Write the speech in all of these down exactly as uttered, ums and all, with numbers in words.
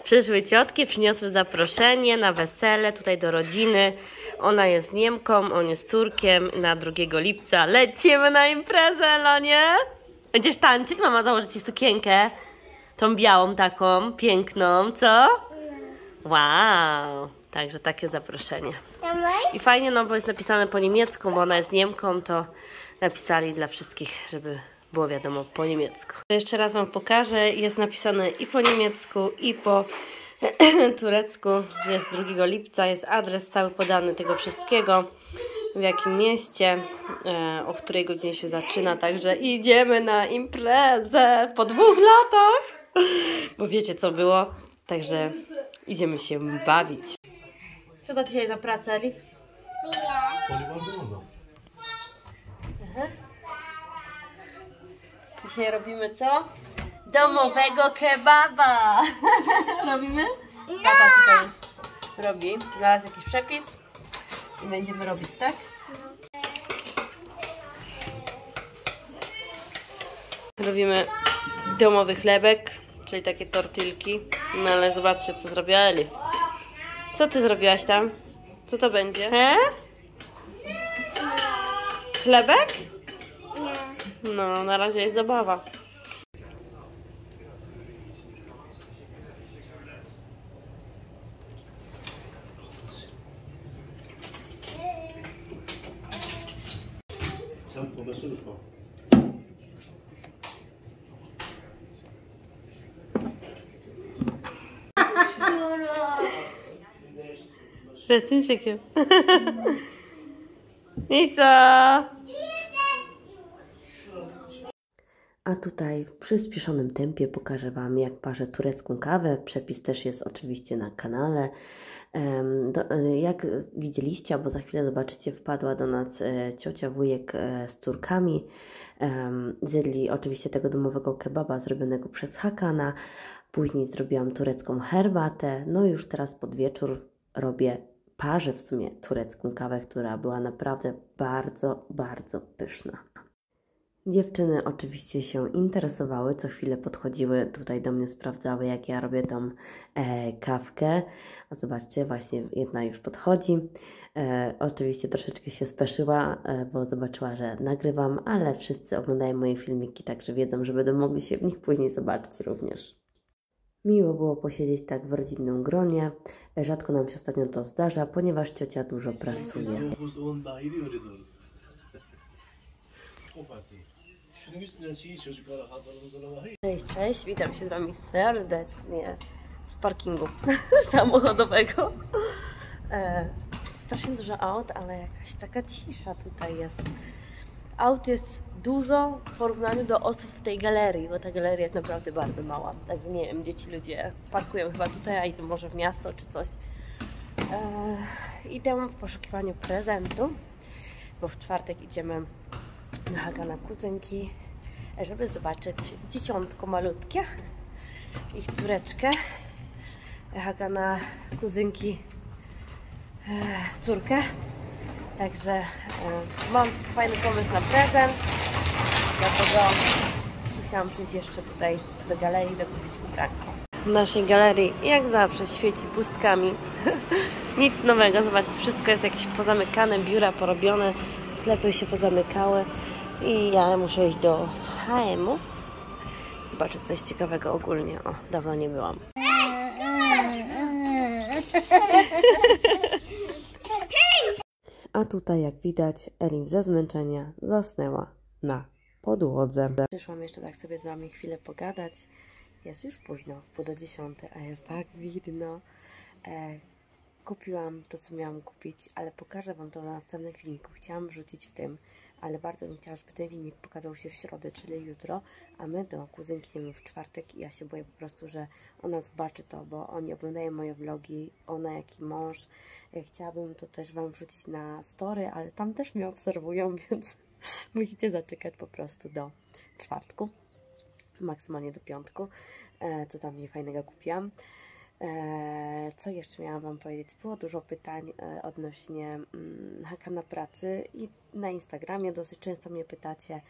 Przyszły ciotki, przyniosły zaproszenie na wesele tutaj do rodziny. Ona jest Niemką, on jest Turkiem. Na drugiego lipca lecimy na imprezę, no nie? Będziesz tańczyć? Mama założy ci sukienkę. Tą białą taką, piękną, co? Wow! Także takie zaproszenie. I fajnie, no bo jest napisane po niemiecku, bo ona jest Niemką, to napisali dla wszystkich, żeby było wiadomo po niemiecku. Jeszcze raz wam pokażę. Jest napisane i po niemiecku, i po turecku. Jest drugiego lipca, jest adres cały podany tego wszystkiego, w jakim mieście, e, o której godzinie się zaczyna. Także idziemy na imprezę po dwóch latach, bo wiecie co było. Także idziemy się bawić. Co to dzisiaj za pracę, Elif? Dzisiaj robimy co? Domowego kebaba! Robimy? Tata tutaj już robi. Znalazł jakiś przepis i będziemy robić, tak? Robimy domowy chlebek, czyli takie tortilki. No ale zobaczcie, co zrobiła Elif. Co ty zrobiłaś tam? Co to będzie? He? Chlebek? Nie. No, na razie jest zabawa. Resimszekiem. Lisa! A tutaj w przyspieszonym tempie pokażę wam, jak parzę turecką kawę. Przepis też jest oczywiście na kanale. Jak widzieliście, albo za chwilę zobaczycie, wpadła do nas ciocia, wujek z córkami. Zjedli oczywiście tego domowego kebaba zrobionego przez Hakana. Później zrobiłam turecką herbatę. No i już teraz pod wieczór robię, parzę w sumie turecką kawę, która była naprawdę bardzo, bardzo pyszna. Dziewczyny oczywiście się interesowały, co chwilę podchodziły tutaj do mnie, sprawdzały, jak ja robię tą e, kawkę. A zobaczcie, właśnie jedna już podchodzi. E, oczywiście troszeczkę się speszyła, e, bo zobaczyła, że nagrywam, ale wszyscy oglądają moje filmiki, także wiedzą, że będą mogli się w nich później zobaczyć również. Miło było posiedzieć tak w rodzinnym gronie. Rzadko nam się ostatnio to zdarza, ponieważ ciocia dużo pracuje. Cześć, cześć, witam się z wami serdecznie z parkingu samochodowego. E, strasznie dużo aut, ale jakaś taka cisza tutaj jest. Aut jest dużo w porównaniu do osób w tej galerii, bo ta galeria jest naprawdę bardzo mała. Także nie wiem, gdzie ci ludzie parkują, chyba tutaj, a idą może w miasto czy coś. E, idę w poszukiwaniu prezentu, bo w czwartek idziemy na Hakana kuzynki, żeby zobaczyć dzieciątko malutkie, ich córeczkę. Hakana kuzynki e, córkę. Także e, mam fajny pomysł na prezent, dlatego musiałam przyjść jeszcze tutaj do galerii, dokupić ubranko. W naszej galerii jak zawsze świeci pustkami. Nic nowego, zobaczcie, wszystko jest jakieś pozamykane, biura porobione, sklepy się pozamykały i ja muszę iść do H and M-u. Zobaczyć coś ciekawego ogólnie. O, dawno nie byłam. A tutaj, jak widać, Elif ze zmęczenia zasnęła na podłodze. Przyszłam jeszcze tak sobie z wami chwilę pogadać. Jest już późno, w pół do dziesiątej, a jest tak widno. E, kupiłam to, co miałam kupić, ale pokażę wam to na następnym filmiku. Chciałam wrzucić w tym, ale bardzo bym chciała, żeby ten filmik pokazał się w środę, czyli jutro, a my do kuzynki idziemy w czwartek i ja się boję po prostu, że ona zobaczy to, bo oni oglądają moje vlogi, ona jak i mąż. Chciałabym to też wam wrzucić na story, ale tam też mnie obserwują, więc musicie zaczekać po prostu do czwartku, maksymalnie do piątku, co tam jej fajnego kupiłam. Co jeszcze miałam wam powiedzieć? Było dużo pytań odnośnie Hakana pracy i na Instagramie dosyć często mnie pytacie,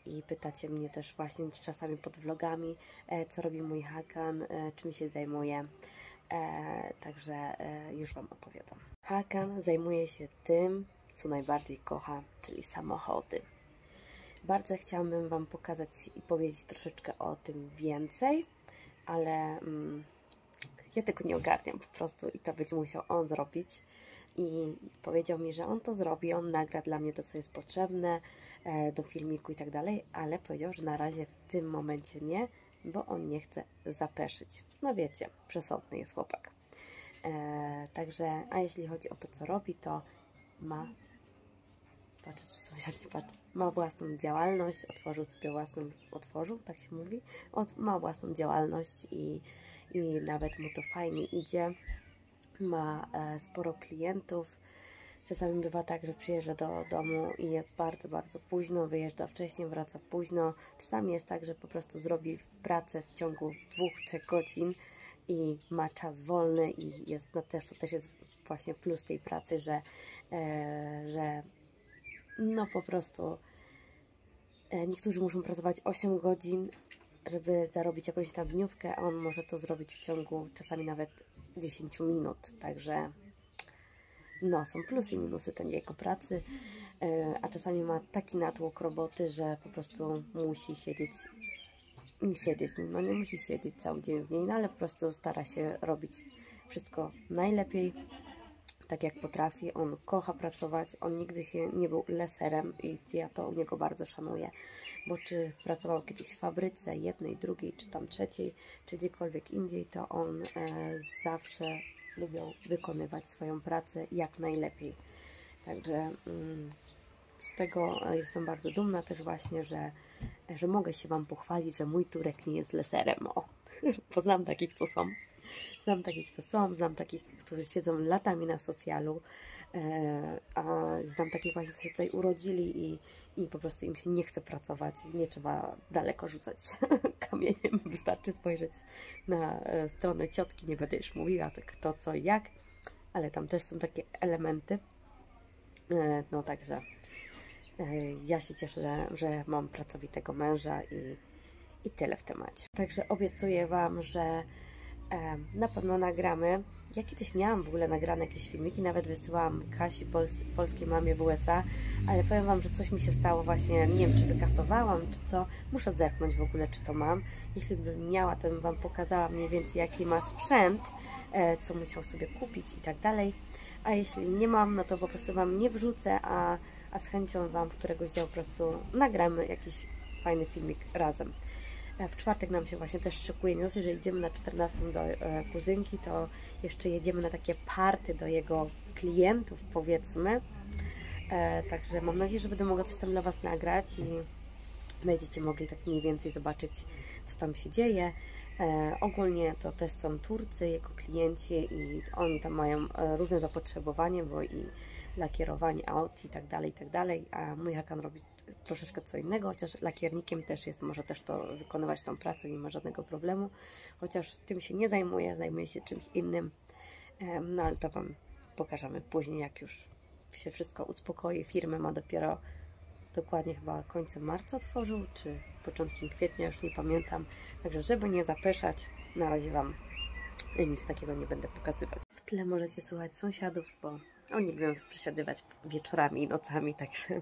i pytacie mnie też właśnie czasami pod vlogami, e, co robi mój Hakan, e, czym się zajmuje. E, także e, już Wam opowiadam. Hakan zajmuje się tym, co najbardziej kocha, czyli samochody. Bardzo chciałabym Wam pokazać i powiedzieć troszeczkę o tym więcej, ale mm, ja tego nie ogarniam po prostu i to będzie musiał on zrobić. I powiedział mi, że on to zrobi, on nagra dla mnie to, co jest potrzebne e, do filmiku i tak dalej, ale powiedział, że na razie w tym momencie nie, bo on nie chce zapeszyć. No wiecie, przesądny jest chłopak. E, także, a jeśli chodzi o to, co robi, to ma, patrzę, czy sąsiad nie patrzy, ma własną działalność, otworzył sobie własną, otworzył, tak się mówi, Od, ma własną działalność i, i nawet mu to fajnie idzie. Ma e, sporo klientów. Czasami bywa tak, że przyjeżdża do domu i jest bardzo, bardzo późno, wyjeżdża wcześniej, wraca późno. Czasami jest tak, że po prostu zrobi pracę w ciągu dwóch, trzech godzin i ma czas wolny i jest, no też, to też jest właśnie plus tej pracy, że, e, że no po prostu e, niektórzy muszą pracować osiem godzin, żeby zarobić jakąś tam dniówkę, a on może to zrobić w ciągu czasami nawet dziesięć minut, także no, są plusy i minusy tej jego pracy, a czasami ma taki natłok roboty, że po prostu musi siedzieć, nie siedzieć, no nie musi siedzieć cały dzień w niej, no ale po prostu stara się robić wszystko najlepiej, tak jak potrafi. On kocha pracować, on nigdy się nie był leserem i ja to u niego bardzo szanuję, bo czy pracował kiedyś w fabryce, jednej, drugiej, czy tam trzeciej, czy gdziekolwiek indziej, to on e, zawsze lubił wykonywać swoją pracę jak najlepiej. Także mm, z tego jestem bardzo dumna też właśnie, że, że mogę się Wam pochwalić, że mój Turek nie jest leserem. O, bo znam takich, co są. Znam takich, co są, znam takich, którzy siedzą latami na socjalu, e, a znam takich właśnie, co się tutaj urodzili i, i po prostu im się nie chce pracować, nie trzeba daleko rzucać kamieniem, wystarczy spojrzeć na e, stronę ciotki, nie będę już mówiła tak kto, co i jak, ale tam też są takie elementy, e, no także e, ja się cieszę, że, że mam pracowitego męża i, i tyle w temacie. Także obiecuję Wam, że na pewno nagramy. Ja kiedyś miałam w ogóle nagrane jakieś filmiki, nawet wysyłałam Kasi, pols polskiej mamie w U S A, ale powiem Wam, że coś mi się stało właśnie, nie wiem czy wykasowałam, czy co, muszę zerknąć w ogóle, czy to mam. Jeśli bym miała, to bym Wam pokazała mniej więcej jaki ma sprzęt, co musiał sobie kupić i tak dalej, a jeśli nie mam, no to po prostu Wam nie wrzucę, a, a z chęcią Wam któregoś dnia po prostu nagramy jakiś fajny filmik razem. W czwartek nam się właśnie też szykuje, nie dosyć, że idziemy na czternastą do e, kuzynki, to jeszcze jedziemy na takie party do jego klientów, powiedzmy. E, także mam nadzieję, że będę mogła coś tam dla Was nagrać i będziecie mogli tak mniej więcej zobaczyć, co tam się dzieje. E, ogólnie to też są Turcy, jego klienci i oni tam mają e, różne zapotrzebowanie, bo i lakierowanie aut i tak dalej, i tak dalej, a mój Hakan robi troszeczkę co innego, chociaż lakiernikiem też jest, może też to wykonywać tą pracę, nie ma żadnego problemu, chociaż tym się nie zajmuje, zajmuje się czymś innym, no ale to Wam pokażemy później, jak już się wszystko uspokoi. Firmę ma dopiero dokładnie chyba końcem marca otworzył, czy początkiem kwietnia, już nie pamiętam, także żeby nie zapeszać, na razie Wam nic takiego nie będę pokazywać. W tle możecie słuchać sąsiadów, bo oni lubią przesiadywać wieczorami i nocami, także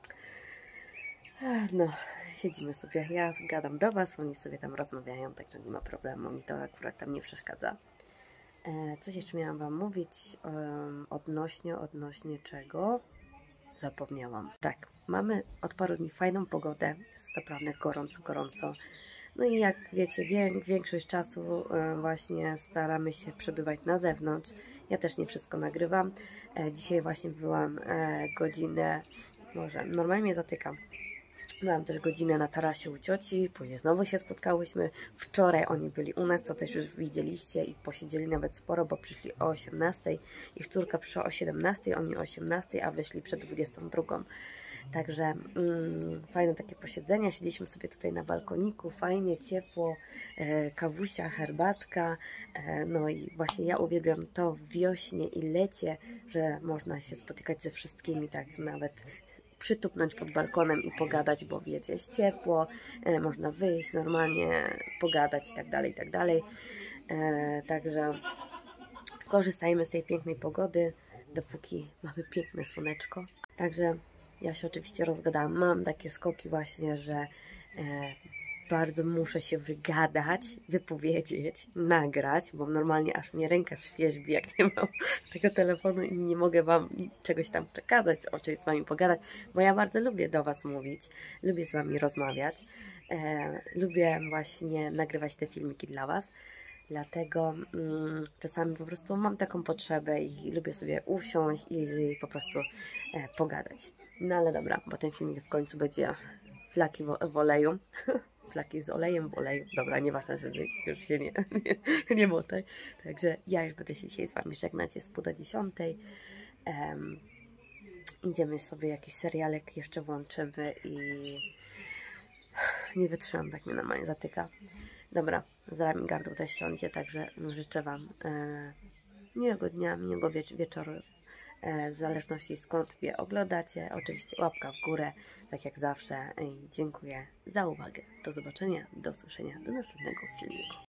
no, siedzimy sobie, ja gadam do Was, oni sobie tam rozmawiają, także nie ma problemu, mi to akurat tam nie przeszkadza. E, coś jeszcze miałam Wam mówić um, odnośnie, odnośnie czego? Zapomniałam. Tak, mamy od paru dni fajną pogodę, jest naprawdę gorąco, gorąco. No i jak wiecie, większość czasu właśnie staramy się przebywać na zewnątrz. Ja też nie wszystko nagrywam. Dzisiaj właśnie byłam godzinę, może normalnie mnie zatykam. Byłam też godzinę na tarasie u cioci, później znowu się spotkałyśmy. Wczoraj oni byli u nas, co też już widzieliście i posiedzieli nawet sporo, bo przyszli o osiemnastej. Ich córka przyszła o siedemnastej, oni o osiemnastej, a wyszli przed dwudziestą drugą. Także mm, fajne takie posiedzenia, siedzieliśmy sobie tutaj na balkoniku, fajnie, ciepło, e, kawusia, herbatka, e, no i właśnie ja uwielbiam to w wiośnie i lecie, że można się spotykać ze wszystkimi, tak nawet przytupnąć pod balkonem i pogadać, bo wiecie, jest ciepło, e, można wyjść normalnie, pogadać i tak dalej, i tak dalej. E, także korzystajmy z tej pięknej pogody, dopóki mamy piękne słoneczko. Także ja się oczywiście rozgadałam. Mam takie skoki właśnie, że e, bardzo muszę się wygadać, wypowiedzieć, nagrać, bo normalnie aż mnie ręka świerzbi, jak nie mam tego telefonu i nie mogę Wam czegoś tam przekazać, o czymś z Wami pogadać, bo ja bardzo lubię do Was mówić, lubię z Wami rozmawiać, e, lubię właśnie nagrywać te filmiki dla Was. Dlatego mm, czasami po prostu mam taką potrzebę i lubię sobie usiąść i, i po prostu e, pogadać. No ale dobra, bo ten filmik w końcu będzie flaki w, w oleju. Flaki z olejem w oleju. Dobra, nieważne, że już się nie, nie, nie motaj. Także ja już będę się dzisiaj z Wami żegnać. Jest pół do dziesiątej. Um, idziemy sobie jakiś serialek jeszcze włączymy i nie wytrzymam, tak mnie normalnie zatyka. Dobra, zaraz mi gardło też siądzie, także życzę Wam e, miłego dnia, miłego wiecz wieczoru, e, w zależności skąd mnie oglądacie. Oczywiście łapka w górę, tak jak zawsze. I dziękuję za uwagę. Do zobaczenia, do usłyszenia, do następnego filmiku.